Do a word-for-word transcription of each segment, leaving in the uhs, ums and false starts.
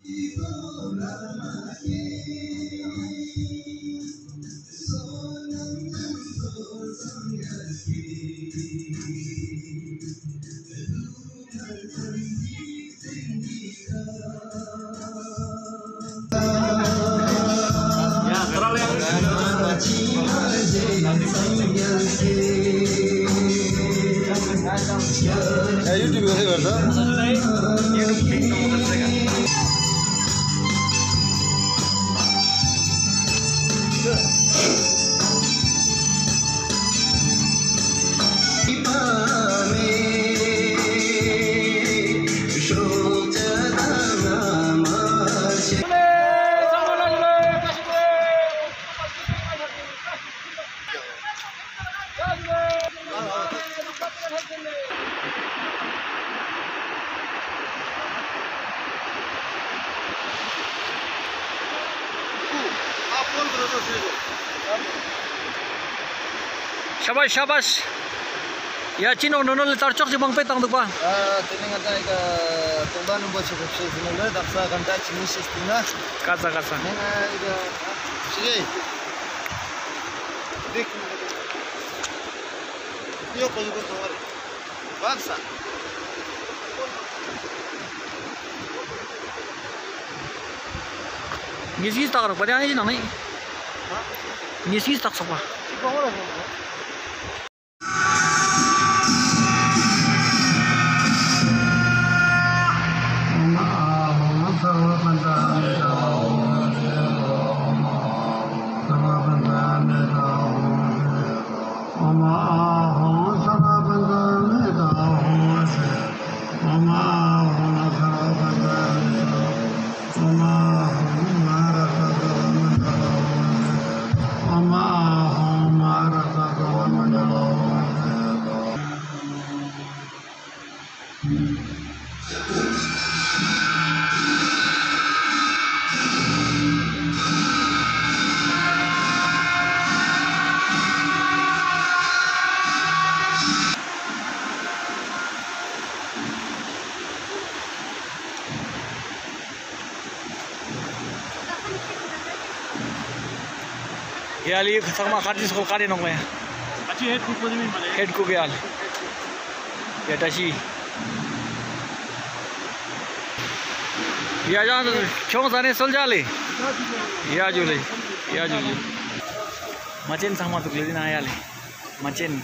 YouTube कसै गर्छ YouTube देख्न मन लाग्छ Shabash, shabash. Ya Cino nono le tarcok si bang petang tu pa. Ah, tening ada ika tumban umbo cukup sih sebenarnya daksa kanta cini sistemnya. Kasa kasa. Neng ika sige. Dik. Yo koyu ko tawar. Baksa. Ngisi tak rak pada ni nang ni. Ngisi tak sapa. Bawah Ya ali sama kadi sekolah kadi nong ya. Aci head ku pun ni mana? Head ku bial. Ya tashi. Ya jangan cuma sana sol jale. Ya jule, ya jule. Macen sama tu kelihatan ayah le. Macen.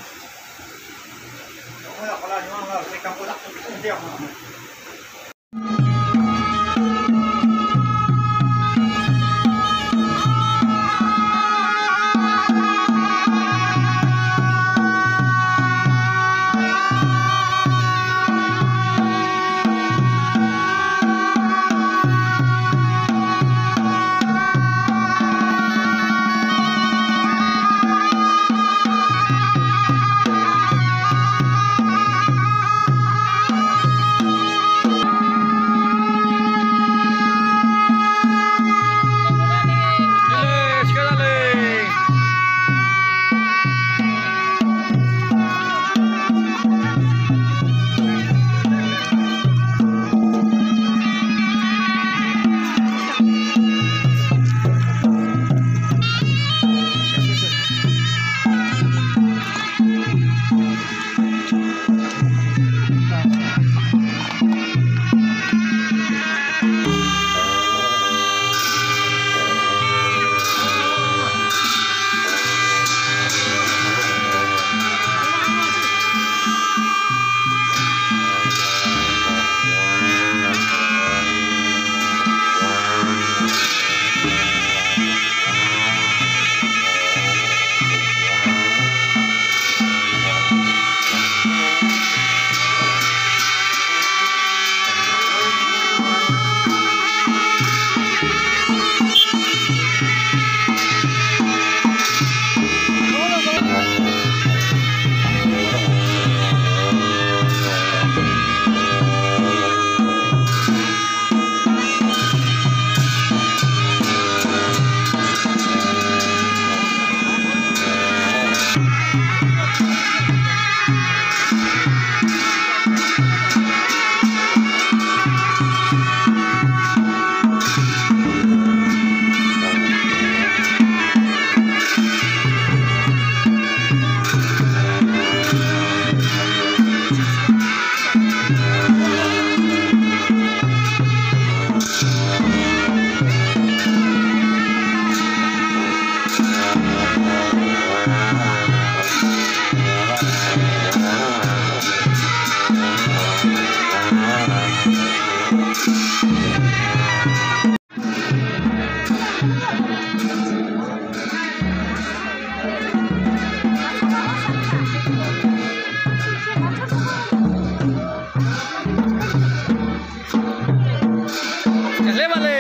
ले वाले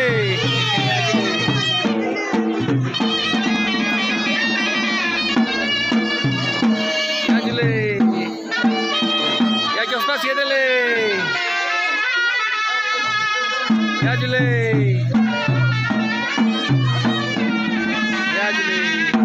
ya Jule ya Jospa siedele ya Jule ya Jule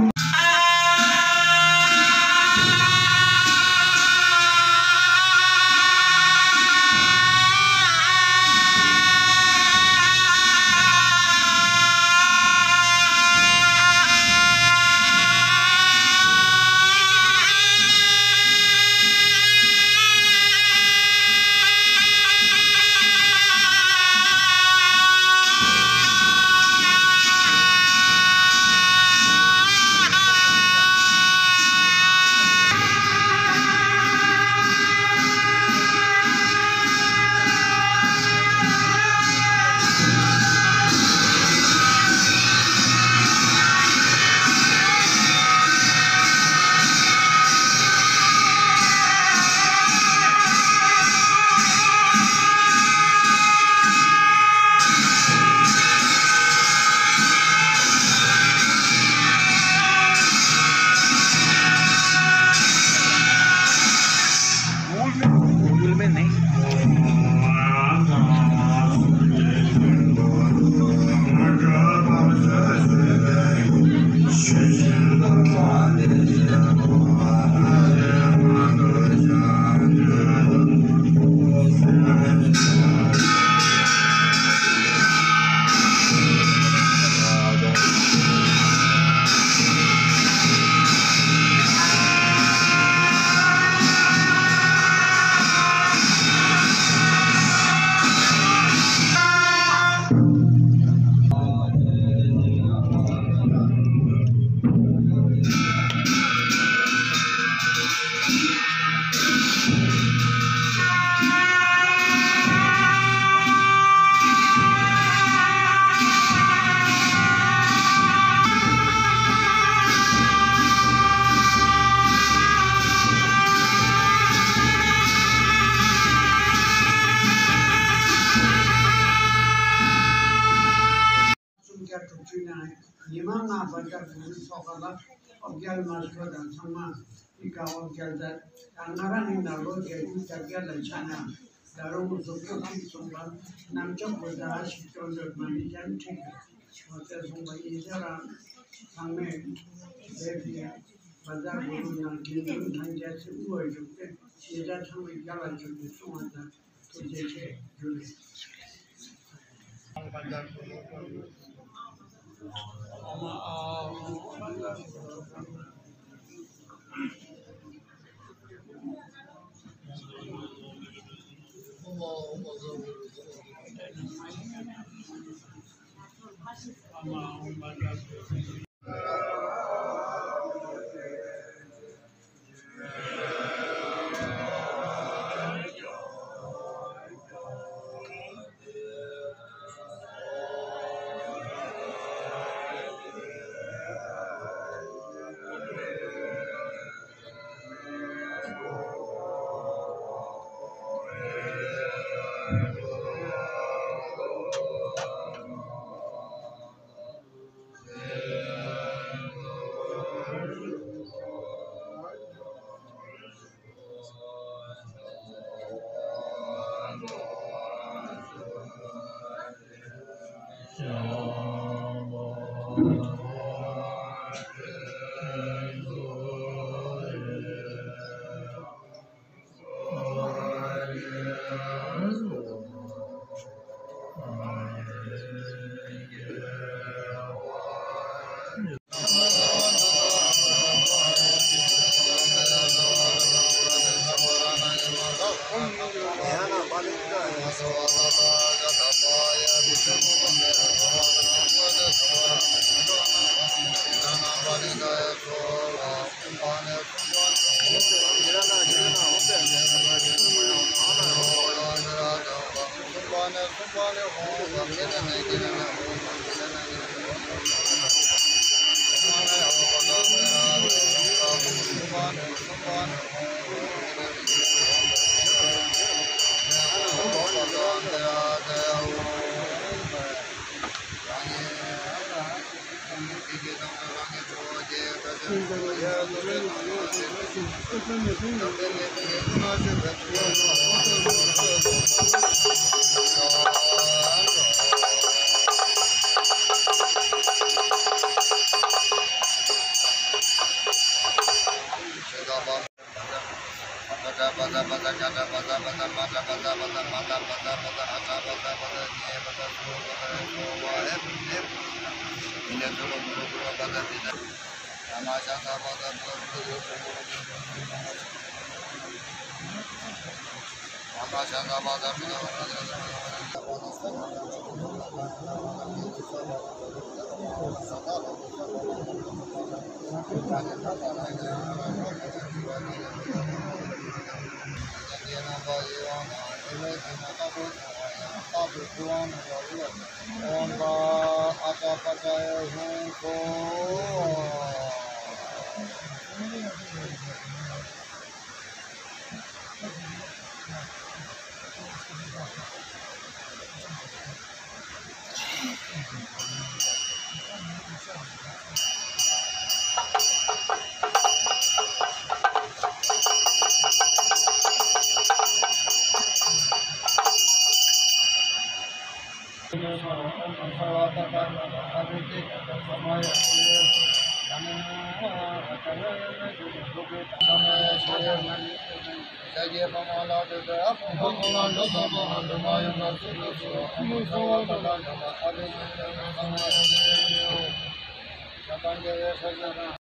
Yimana baca buku sekolah, objek masuk dan sama jika objek dan anggaran yang lalu jadi jaga lencana. Dalam untuk kami semua nampak berdah situasi bermacam tiga. Masa semua ijaran kami dari bazar buku yang kini hanya sebuah juga. Ijaran kami jalan juga semua dah terjadi juga. Bazar buku. Thank you.